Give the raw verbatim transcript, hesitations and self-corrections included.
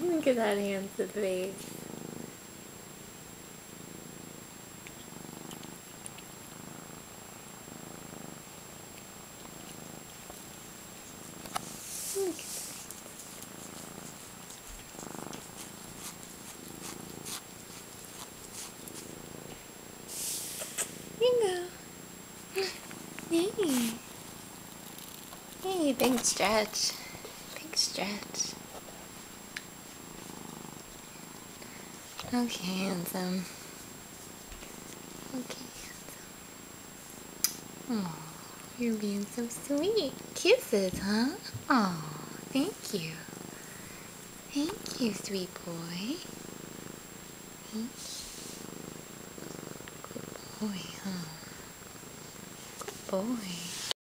Look at that handsome face. Look at that. Here you go. Hey. Hey, big stretch. Big stretch. Okay, handsome. Okay, handsome. Oh, you're being so sweet. Kisses, huh? Oh, thank you. Thank you, sweet boy. Thank you. Good boy, huh? Good boy.